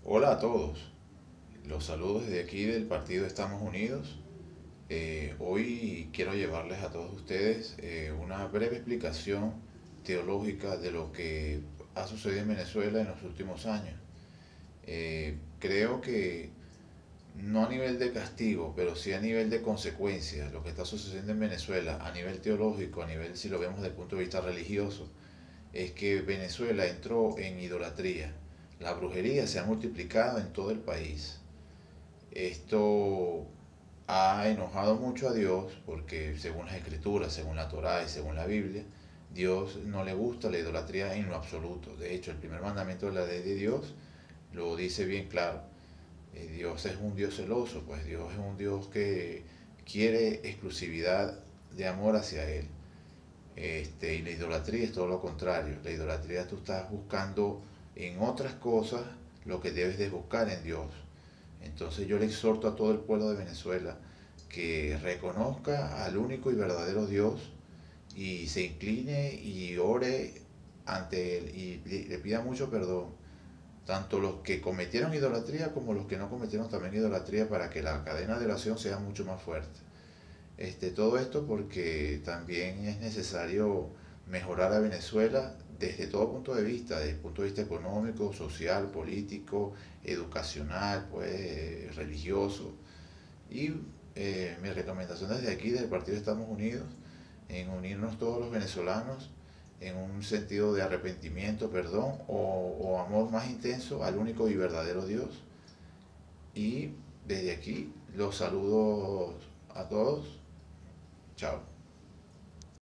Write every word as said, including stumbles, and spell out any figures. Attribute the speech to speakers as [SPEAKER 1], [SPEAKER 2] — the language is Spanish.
[SPEAKER 1] Hola a todos, los saludos desde aquí del partido Estamos Unidos. Eh, hoy quiero llevarles a todos ustedes eh, una breve explicación teológica de lo que ha sucedido en Venezuela en los últimos años. Eh, creo que no a nivel de castigo, pero sí a nivel de consecuencias, lo que está sucediendo en Venezuela a nivel teológico, a nivel si lo vemos desde el punto de vista religioso, es que Venezuela entró en idolatría. La brujería se ha multiplicado en todo el país. Esto ha enojado mucho a Dios porque según las escrituras, según la Torá y según la Biblia, Dios no le gusta la idolatría en lo absoluto. De hecho, el primer mandamiento de la ley de Dios lo dice bien claro. Eh, Dios es un Dios celoso, pues Dios es un Dios que quiere exclusividad de amor hacia Él. Este, y la idolatría es todo lo contrario. La idolatría tú estás buscando en otras cosas lo que debes de buscar en Dios. Entonces yo le exhorto a todo el pueblo de Venezuela que reconozca al único y verdadero Dios y se incline y ore ante Él y le pida mucho perdón, tanto los que cometieron idolatría como los que no cometieron también idolatría, para que la cadena de oración sea mucho más fuerte. Este, todo esto porque también es necesario mejorar a Venezuela desde todo punto de vista, desde el punto de vista económico, social, político, educacional, pues, religioso. Y eh, mi recomendación desde aquí, desde el Partido Estamos Unidos, en unirnos todos los venezolanos en un sentido de arrepentimiento, perdón o, o amor más intenso al único y verdadero Dios. Y desde aquí los saludos a todos. Chao.